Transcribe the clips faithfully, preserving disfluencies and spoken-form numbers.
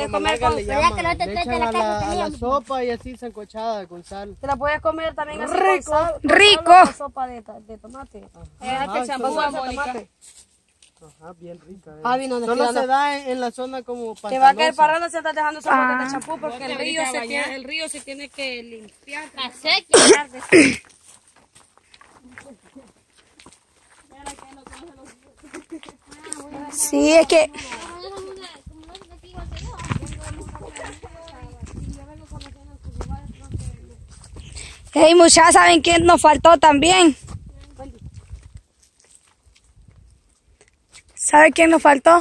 puedes comer con... Le echan a la, a la sopa y así sancochada con sal. Te la puedes comer también así Rico. con sal. Con Rico. sal o con sopa de, de tomate. Ajá, Este champú solo- de tomate. Ajá, bien rica. eh. Ah, vino, nos Solo queda- se da en, en la zona como Te va a caer pantanosa. parando si estás dejando esa boca Ah. de champú porque el río, se tiene, el río se tiene que limpiar. Sí, es que... Hey, muchachas, ¿saben quién nos faltó también? ¿Saben quién nos faltó?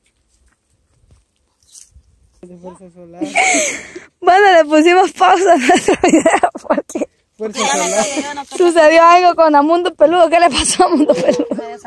De fuerza solar. Bueno, le pusimos pausa a nuestro video porque Fuerza solar. sucedió algo con Amundo Peludo. ¿Qué le pasó a Amundo Peludo?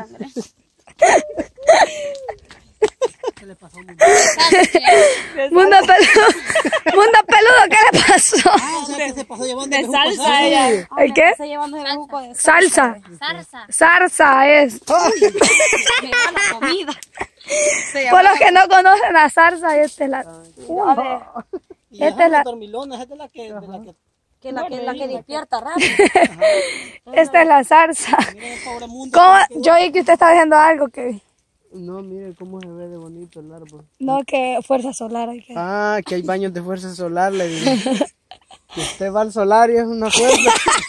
Mundo Peludo, Mundo Peludo, ¿qué le pasó? De salsa ella. ¿El qué? Está llevando el jugo de Salsa. Zarza. Zarza es. la comida. Se Por los que no conocen la zarza, esta es la... A ver, Y Esta es la- dormilona, esta es la que, de la que que la que, la que despierta rápido. Esta es la zarza. mira el pobre mundo. ¿Cómo? Yo vi que usted está diciendo algo que... No, mire cómo se ve de bonito el árbol. No, que fuerza solar. Hay que... Ah, que hay baños de fuerza solar, le digo. Que usted va al solar y es una fuerza.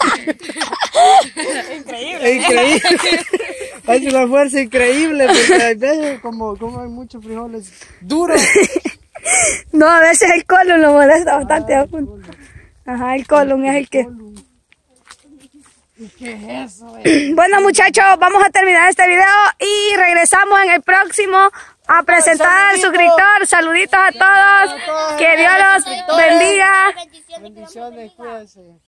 Increíble. Increíble. Es una fuerza increíble, porque hay veces como, como hay muchos frijoles duros. No, a veces el colon lo molesta bastante. a uno. Ajá, el colon es el que... ¿Qué es eso? Bueno, muchachos, vamos a terminar este video y regresamos en el próximo a presentar al suscriptor. Saluditos a todos. Que Dios los bendiga. Bendiciones, cuídense.